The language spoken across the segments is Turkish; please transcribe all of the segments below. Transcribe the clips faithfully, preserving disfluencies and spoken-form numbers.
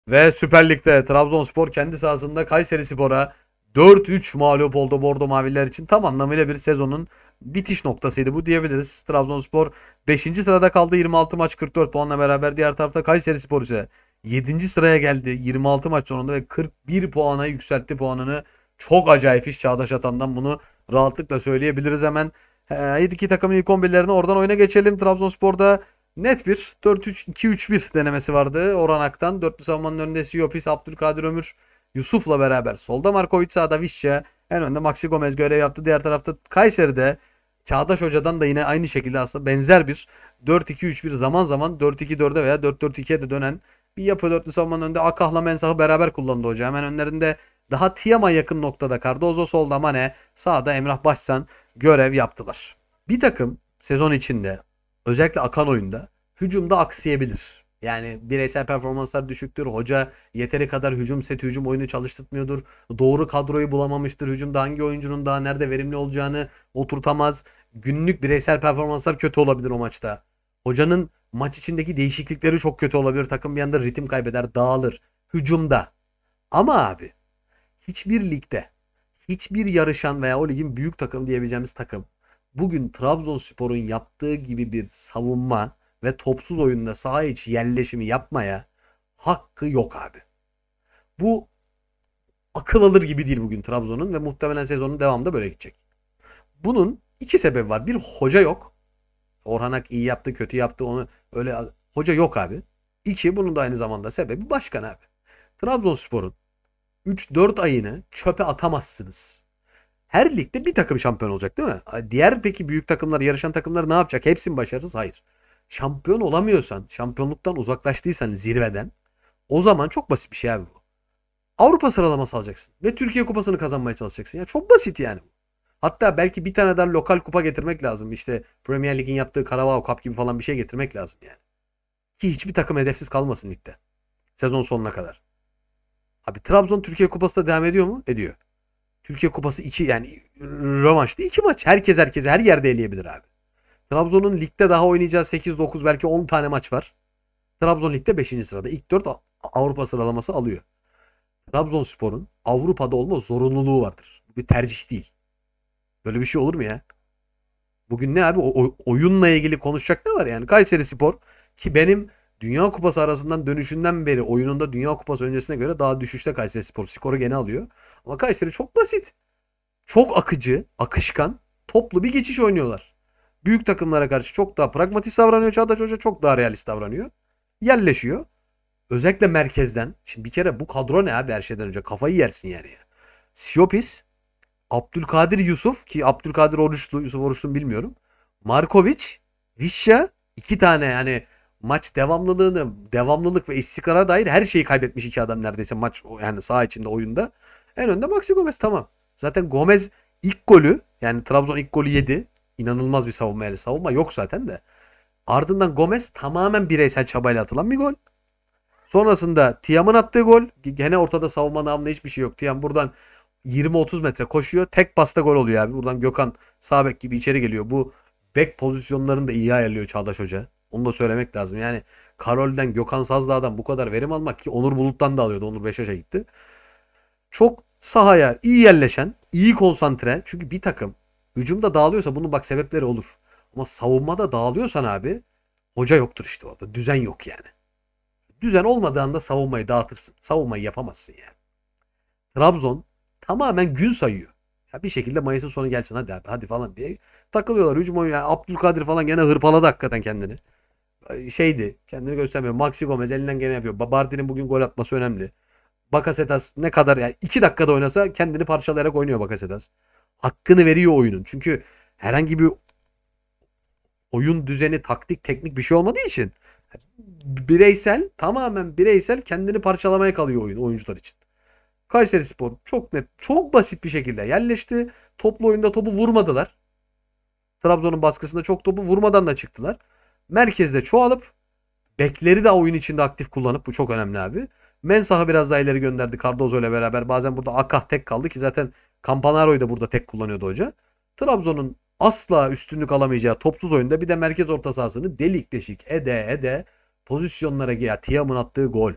Ve Süper Lig'de Trabzonspor kendi sahasında Kayserispor'a dört üç mağlup oldu Bordo Mavililer için. Tam anlamıyla bir sezonun bitiş noktasıydı bu diyebiliriz. Trabzonspor beşinci sırada kaldı, yirmi altı maç kırk dört puanla beraber. Diğer tarafta Kayserispor ise yedinci sıraya geldi yirmi altı maç sonunda ve kırk bir puana yükseltti puanını. Çok acayip iş Çağdaş Atan'dan, bunu rahatlıkla söyleyebiliriz. Hemen her iki takımın ilk on birlerini oradan oyuna geçelim. Trabzonspor'da net bir dört üç iki üç bir denemesi vardı Orhan Ak'tan. Dörtlü savunmanın önünde Siopis, Abdülkadir Ömür, Yusuf'la beraber. Solda Markovic, sağda Vişça. En önde Maxi Gomez görev yaptı. Diğer tarafta Kayseri'de Çağdaş Hoca'dan da yine aynı şekilde aslında benzer bir dört iki üç bir, zaman zaman dört iki dörde veya dört dört ikiye de dönen bir yapı. Dörtlü savunmanın önünde Akah'la Mensah'ı beraber kullandı hoca. Hemen önlerinde daha Tiam'a yakın noktada Cardozo, solda Mane, sağda Emrah Başsan görev yaptılar. Bir takım sezon içinde, özellikle akan oyunda, hücumda aksayabilir. Yani bireysel performanslar düşüktür. Hoca yeteri kadar hücum seti, hücum oyunu çalıştırmıyordur. Doğru kadroyu bulamamıştır. Hücumda hangi oyuncunun daha nerede verimli olacağını oturtamaz. Günlük bireysel performanslar kötü olabilir o maçta. Hocanın maç içindeki değişiklikleri çok kötü olabilir. Takım bir anda ritim kaybeder, dağılır. Hücumda. Ama abi, hiçbir ligde, hiçbir yarışan veya o ligin büyük takım diyebileceğimiz takım bugün Trabzonspor'un yaptığı gibi bir savunma ve topsuz oyunda saha içi yerleşimi yapmaya hakkı yok abi. Bu akıl alır gibi değil bugün Trabzon'un ve muhtemelen sezonun devamında böyle gidecek. Bunun iki sebebi var. Bir, hoca yok. Orhan Ak iyi yaptı, kötü yaptı, onu öyle hoca yok abi. İki, bunun da aynı zamanda sebebi başkan abi. Trabzonspor'un üç dört ayını çöpe atamazsınız. Her ligde bir takım şampiyon olacak değil mi? Diğer peki büyük takımlar, yarışan takımlar ne yapacak? Hepsi mi başarısız? Hayır. Şampiyon olamıyorsan, şampiyonluktan uzaklaştıysan zirveden, o zaman çok basit bir şey abi bu. Avrupa sıralaması alacaksın ve Türkiye Kupası'nı kazanmaya çalışacaksın. Ya çok basit yani. Hatta belki bir tane daha lokal kupa getirmek lazım. İşte Premier Lig'in yaptığı Carabao Cup gibi falan bir şey getirmek lazım yani. Ki hiçbir takım hedefsiz kalmasın ligde. Sezon sonuna kadar. Abi Trabzon Türkiye Kupası da devam ediyor mu? Ediyor. Türkiye Kupası iki, yani rövanşta iki maç. Herkes herkese her yerde eleyebilir abi. Trabzon'un ligde daha oynayacağı sekiz dokuz belki on tane maç var. Trabzon ligde beşinci sırada. İlk dört Avrupa sıralaması alıyor. Trabzonspor'un Avrupa'da olma zorunluluğu vardır. Bu bir tercih değil. Böyle bir şey olur mu ya? Bugün ne abi? O, oyunla ilgili konuşacak ne var yani? Kayserispor, ki benim Dünya Kupası arasından dönüşünden beri oyununda Dünya Kupası öncesine göre daha düşüşte Kayserispor. Skoru gene alıyor. Ama Kayseri çok basit. Çok akıcı, akışkan, toplu bir geçiş oynuyorlar. Büyük takımlara karşı çok daha pragmatist davranıyor Çağdaş Hoca, çok daha realist davranıyor. Yerleşiyor. Özellikle merkezden. Şimdi bir kere bu kadro ne abi, her şeyden önce kafayı yersin yani. Siopis, Abdülkadir Yusuf, ki Abdülkadir Oruçlu, Yusuf Oruçlu bilmiyorum. Markovic, Vişça, iki tane yani maç devamlılığını, devamlılık ve istikrara dair her şeyi kaybetmiş iki adam neredeyse maç, yani saha içinde, oyunda. En önde Maxi Gomez, tamam. Zaten Gomez ilk golü, yani Trabzon ilk golü yedi. İnanılmaz bir savunma, yani savunma yok zaten de. Ardından Gomez tamamen bireysel çabayla atılan bir gol. Sonrasında Tiam'ın attığı gol. Gene ortada savunma namına hiçbir şey yok. Tiam buradan yirmi otuz metre koşuyor. Tek pasta gol oluyor abi. Buradan Gökhan sağ bek gibi içeri geliyor. Bu bek pozisyonlarını da iyi ayarlıyor Çağdaş Hoca. Onu da söylemek lazım. Yani Karol'den, Gökhan Sazdağ'dan bu kadar verim almak, ki Onur Bulut'tan da alıyordu. Onur Beşiktaş'a gitti. Çok sahaya iyi yerleşen, iyi konsantre. Çünkü bir takım hücumda dağılıyorsa bunun bak sebepleri olur. Ama savunmada dağılıyorsan abi, hoca yoktur işte orada. Düzen yok yani. Düzen olmadığında savunmayı dağıtırsın. Savunmayı yapamazsın yani. Trabzon tamamen gün sayıyor. Ya bir şekilde Mayıs'ın sonu gelsin hadi abi hadi falan diye takılıyorlar. Hücum oyunu, yani Abdülkadir falan gene hırpaladı hakikaten kendini. Şeydi, kendini göstermiyor. Maxi Gomez elinden gene yapıyor. Babardi'nin bugün gol atması önemli. Bakasetas ne kadar, yani iki dakikada oynasa kendini parçalayarak oynuyor Bakasetas. Hakkını veriyor oyunun. Çünkü herhangi bir oyun düzeni, taktik, teknik bir şey olmadığı için bireysel, tamamen bireysel, kendini parçalamaya kalıyor oyun oyuncular için. Kayserispor çok net, çok basit bir şekilde yerleşti. Toplu oyunda topu vurmadılar. Trabzon'un baskısında çok topu vurmadan da çıktılar. Merkezde çoğalıp bekleri de oyun içinde aktif kullanıp, bu çok önemli abi. Mensah'ı biraz daha ileri gönderdi Cardozo ile beraber. Bazen burada Akah tek kaldı, ki zaten Campanaro'yu da burada tek kullanıyordu hoca. Trabzon'un asla üstünlük alamayacağı topsuz oyunda bir de merkez orta sahasını delik deşik ede ede pozisyonlara, ya Tiam'ın attığı gol,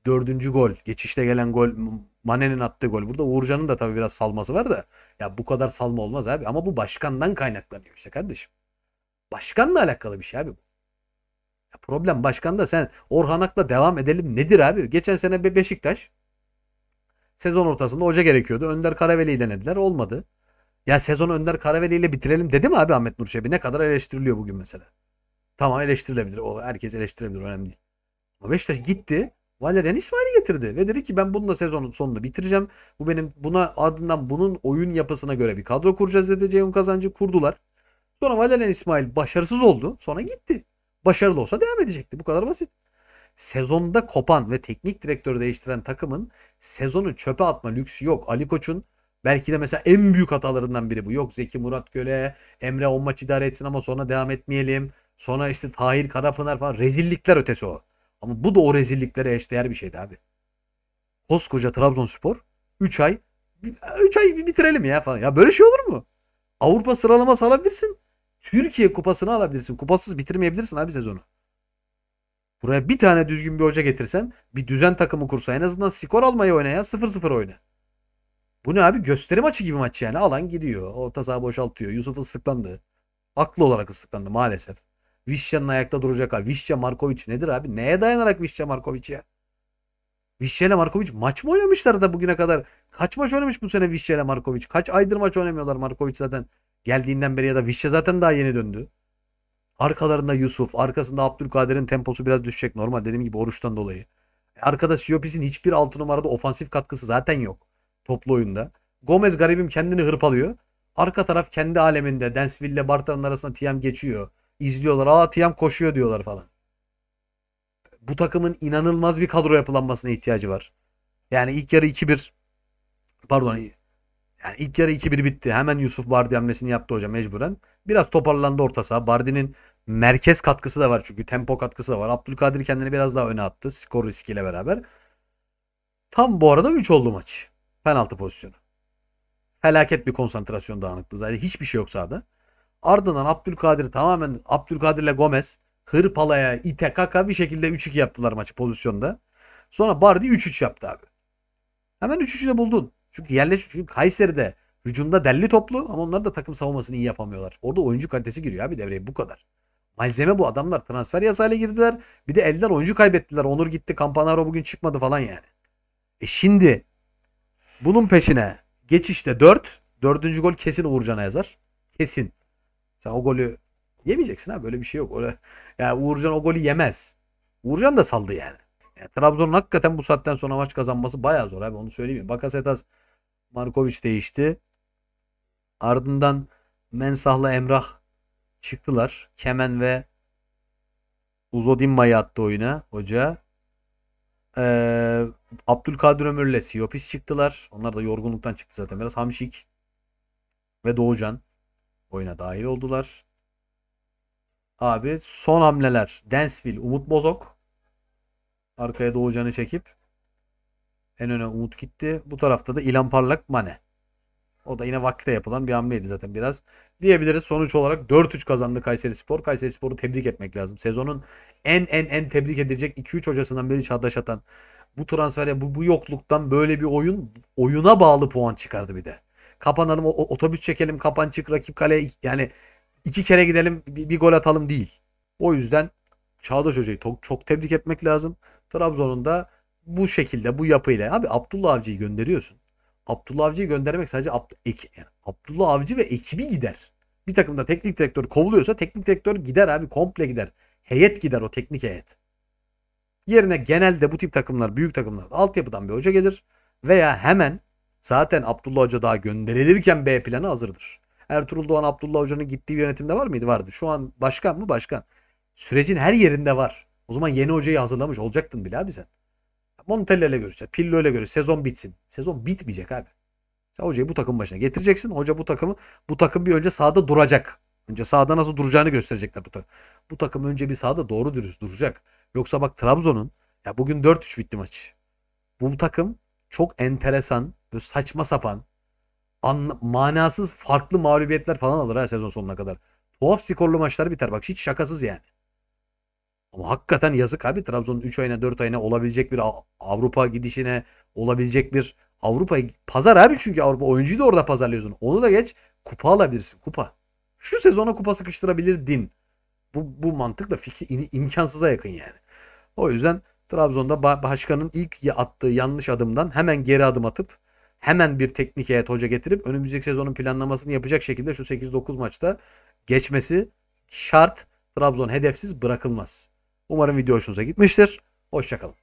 Dördüncü gol. Geçişte gelen gol. Mane'nin attığı gol. Burada Uğurcan'ın da tabii biraz salması var da. Ya bu kadar salma olmaz abi. Ama bu başkandan kaynaklanıyor işte kardeşim. Başkanla alakalı bir şey abi bu. Ya problem başkanda. Sen Orhan Ak'la devam edelim nedir abi? Geçen sene Be- Beşiktaş sezon ortasında hoca gerekiyordu. Önder Karaveli'yi denediler. Olmadı. Ya sezonu Önder Karaveli ile bitirelim dedi mi abi Ahmet Nur Çebi? Ne kadar eleştiriliyor bugün mesela. Tamam eleştirilebilir. O herkes eleştirebilir. Önemli değil. Ama Beşiktaş gitti. Valerian İsmail'i getirdi. Ve dedi ki ben bununla sezonun sonunu bitireceğim. Bu benim buna ardından bunun oyun yapısına göre bir kadro kuracağız dedi. Ceyhun Kazancı kurdular. Sonra Valerian İsmail başarısız oldu. Sonra gitti. Başarılı olsa devam edecekti. Bu kadar basit. Sezonda kopan ve teknik direktörü değiştiren takımın sezonu çöpe atma lüksü yok. Ali Koç'un belki de mesela en büyük hatalarından biri bu. Yok Zeki Murat Göle, Emre on maç idare etsin ama sonra devam etmeyelim. Sonra işte Tahir Karapınar falan rezillikler ötesi o. Ama bu da o rezilliklere eşdeğer bir şeydi abi. Koskoca Trabzonspor üç ay üç ay bitirelim ya falan. Ya böyle şey olur mu? Avrupa sıralaması alabilirsin. Türkiye kupasını alabilirsin. Kupasız bitirmeyebilirsin abi sezonu. Buraya bir tane düzgün bir hoca getirsen, bir düzen takımı kursa en azından skor almayı oyna ya. sıfır sıfır oyna. Bu ne abi? Gösteri maçı gibi maç yani. Alan gidiyor. Orta saha boşaltıyor. Yusuf ıslıklandı. Haklı olarak ıslıklandı maalesef. Vişça'nın ayakta duracak abi. Vişça Markovic nedir abi? Neye dayanarak Vişça Markovic ya? Vişça ile Markovic maç mı oynamışlar da bugüne kadar? Kaç maç oynamış bu sene Vişça ile Markovic? Kaç aydır maç oynamıyorlar Markovic zaten geldiğinden beri ya da Vişça zaten daha yeni döndü. Arkalarında Yusuf, arkasında Abdülkadir'in temposu biraz düşecek. Normal dediğim gibi oruçtan dolayı. Arkada Siopis'in hiçbir altı numarada ofansif katkısı zaten yok. Toplu oyunda. Gomez garibim kendini hırpalıyor. Arka taraf kendi aleminde. Dansville ile Barta'nın arasında T M geçiyor. İzliyorlar. Aa T M koşuyor diyorlar falan. Bu takımın inanılmaz bir kadro yapılanmasına ihtiyacı var. Yani ilk yarı iki bir pardon yani ilk yarı iki bir bitti. Hemen Yusuf Bardi hamlesini yaptı hocam mecburen. Biraz toparlandı orta saha. Bardi'nin merkez katkısı da var çünkü tempo katkısı da var. Abdülkadir kendini biraz daha öne attı skor riskiyle beraber. Tam bu arada üç oldu maç. Penaltı pozisyonu. Felaket bir konsantrasyon dağınıklığı. Zaten hiçbir şey yok sahada. Ardından Abdülkadir tamamen Abdülkadir'le Gomez hırpalaya, ite kaka bir şekilde üç iki yaptılar maçı pozisyonda. Sonra Bardi üç üç yaptı abi. Hemen üç üçü de buldun. Çünkü yerleş çünkü Kayseri'de hücumda delli toplu ama onlar da takım savunmasını iyi yapamıyorlar. Orada oyuncu kalitesi giriyor abi devreye bu kadar. Malzeme bu adamlar transfer yasayla girdiler. Bir de elden oyuncu kaybettiler. Onur gitti. Campanaro bugün çıkmadı falan yani. E şimdi bunun peşine geçişte dört. Dördüncü gol kesin Uğurcan'a yazar. Kesin. Sen o golü yemeyeceksin ha böyle bir şey yok. Öyle, yani Uğurcan o golü yemez. Uğurcan da saldı yani. Yani Trabzon'un hakikaten bu saatten sonra maç kazanması bayağı zor abi onu söyleyeyim. Bakasetas Markovic değişti. Ardından Mensah'la Emrah çıktılar. Kemen ve Uzodimma'yı attı oyuna hoca. Ee, Abdülkadir Ömür'le Siopis çıktılar. Onlar da yorgunluktan çıktı zaten. Biraz Hamşik ve Doğucan oyuna dahil oldular. Abi son hamleler. Dansville, Umut Bozok. Arkaya Doğucan'ı çekip en öne Umut gitti. Bu tarafta da İlhan Parlak Mane. O da yine vakte yapılan bir hamleydi zaten biraz. Diyebiliriz sonuç olarak dört üç kazandı Kayserispor. Kayserispor'u tebrik etmek lazım. Sezonun en en en tebrik edilecek iki üç hocasından biri Çağdaş Atan. Bu transfer bu, bu yokluktan böyle bir oyun oyuna bağlı puan çıkardı bir de. Kapanalım otobüs çekelim kapan çık rakip kaleye yani iki kere gidelim bir, bir gol atalım değil. O yüzden Çağdaş Hoca'yı çok, çok tebrik etmek lazım. Trabzon'un da bu şekilde bu yapıyla abi Abdullah Avcı'yı gönderiyorsun. Abdullah Avcı'yı göndermek sadece Ab ek, yani Abdullah Avcı ve ekibi gider. Bir takımda teknik direktör kovuluyorsa teknik direktör gider abi komple gider. Heyet gider o teknik heyet. Yerine genelde bu tip takımlar büyük takımlar altyapıdan bir hoca gelir veya hemen zaten Abdullah Hoca daha gönderilirken B planı hazırdır. Ertuğrul Doğan Abdullah Hoca'nın gittiği yönetimde var mıydı? Vardı. Şu an başkan mı? Başkan. Sürecin her yerinde var. O zaman yeni hocayı hazırlamış olacaktın bile abi sen. Montella ile görüşeceğiz. Pillo ile görüşeceğiz. Sezon bitsin. Sezon bitmeyecek abi. Sen hocayı bu takım başına getireceksin. Hoca bu takımı bu takım bir önce sahada duracak. Önce sahada nasıl duracağını gösterecekler bu takım. Bu takım önce bir sahada doğru dürüst duracak. Yoksa bak Trabzon'un ya bugün dört üç bitti maç. Bu takım çok enteresan, böyle saçma sapan, anla, manasız farklı mağlubiyetler falan alır ha sezon sonuna kadar. Tuhaf skorlu maçlar biter bak hiç şakasız yani. Ama hakikaten yazık abi, Trabzon'un üç ayına dört ayına olabilecek bir Av- Avrupa gidişine, olabilecek bir Avrupa pazar abi, çünkü Avrupa oyuncuyu da orada pazarlıyorsun. Onu da geç, kupa alabilirsin, kupa. Şu sezona kupa sıkıştırabilirdin. Bu, bu mantıkla fikir im- imkansıza yakın yani. O yüzden Trabzon'da ba- başkanın ilk ya- attığı yanlış adımdan hemen geri adım atıp hemen bir teknik heyet hoca getirip önümüzdeki sezonun planlamasını yapacak şekilde şu sekiz dokuz maçta geçmesi şart. Trabzon hedefsiz bırakılmaz. Umarım video hoşunuza gitmiştir. Hoşçakalın.